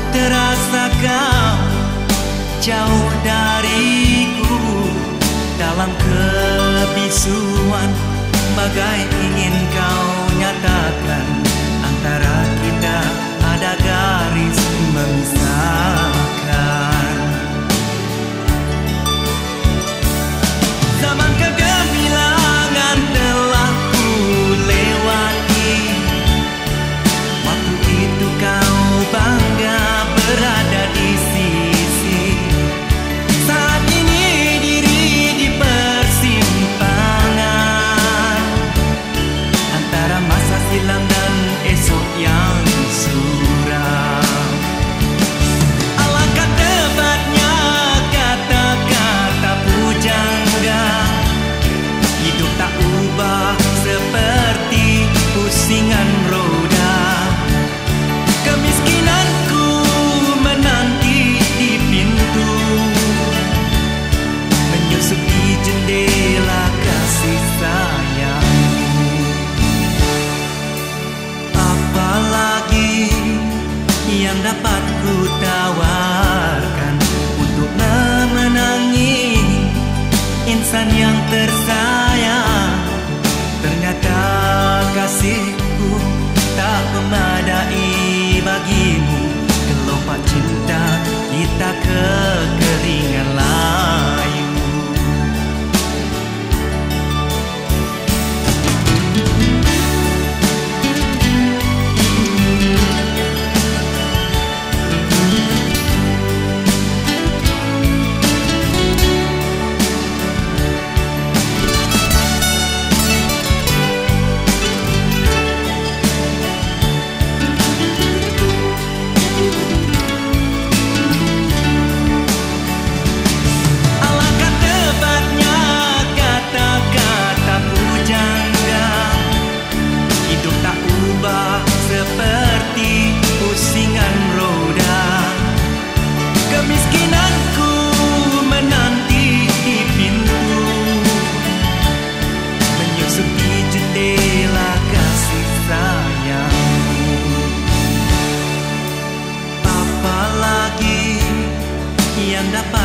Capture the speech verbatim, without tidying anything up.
terasa kau jauh dariku, dalam kebisuan bagai ingin kau nyatakan antara kita ada garis memisahkan. Zaman kegemilangan telah ku lewati, waktu itu kau bangga berada di sisi. Saat ini diri di persimpangan antara masa silam dan esok yang suram. Alangkah tepatnya kata-kata pujangga, hidup tak ubah seperti pusingan roda. Kemiskinanku menanti di pintu, menyusup di jendela kasih sayangmu. Apalagi yang dapat ku tawarkan untuk memenangi insan yang tersayang? Ternyata kasihku tak memadai bagimu. Gelombang cinta kita kekeringan layu. Seperti pusingan roda, kemiskinanku menanti di pintu, menyusup di jendela kasih sayangmu. Apalagi yang dapat